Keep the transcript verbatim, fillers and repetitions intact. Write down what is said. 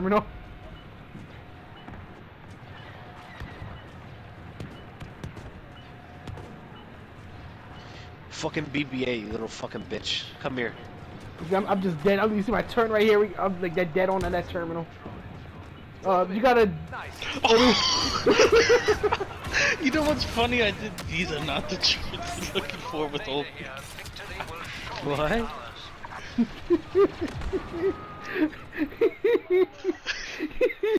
terminal. Fucking B B A, you little fucking bitch. Come here. I'm, I'm just dead. I'm, you see my turn right here? I'm like that dead on that terminal. Uh, you gotta... You know what's funny? I did. These are not the traits I'm looking for with old. What?